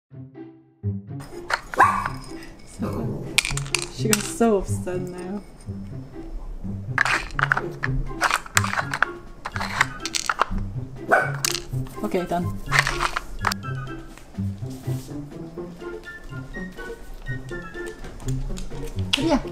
So she got so upset now. Okay, done. Yeah.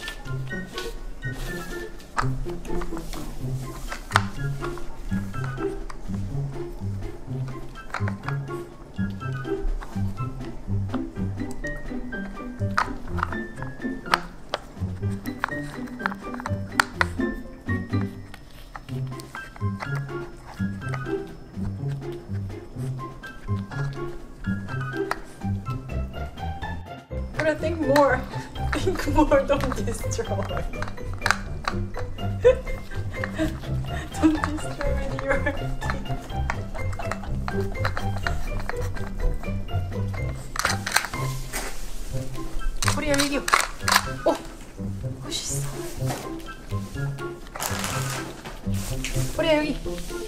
But I think more. Think more, don't destroy. Don't destroy with your teeth. 코리아 이겨. 오! 멋있어. 코리아 여기.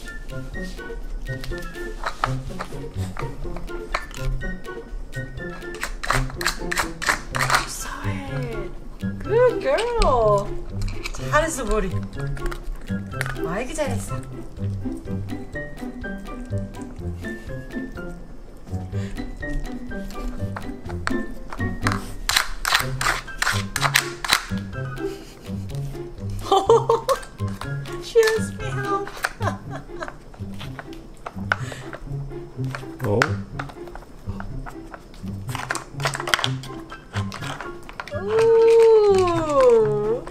Good girl. 잘했어 머리. 아이고 잘했어. She asked me help. Oh. Ooh.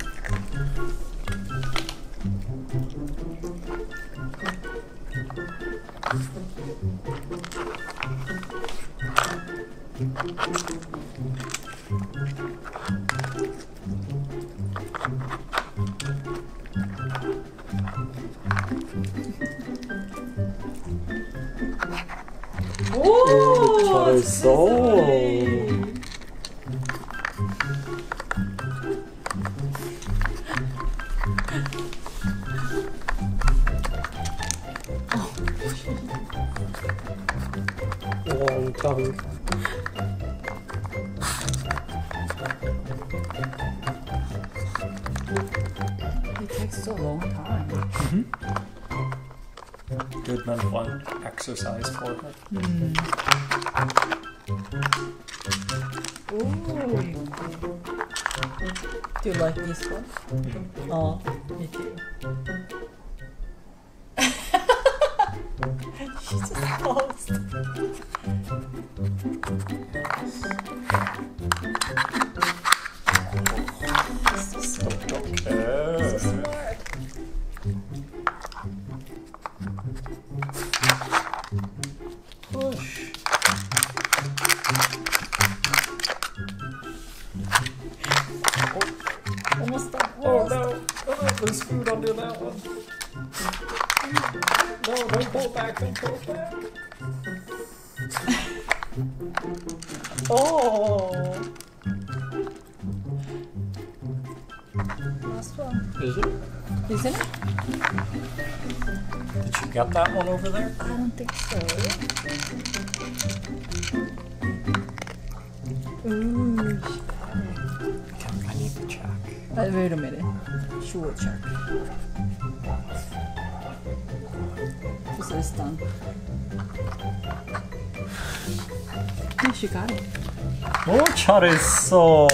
오, 잘했어. Long tongue. It takes so long time. Good mental exercise for her. Ooh. Do you like this one? Oh, me too. She just paused. So smart. Push. Almost done. Oh no! Oh, there's food under that one. No, don't pull back, don't pull back. Oh. Last one. Is it? Isn't it? Did you get that one over there? I don't think so. Ooh, she got it. I need to check. Wait a minute. She will check. She says done. Yeah, she got it. 오, 잘했어.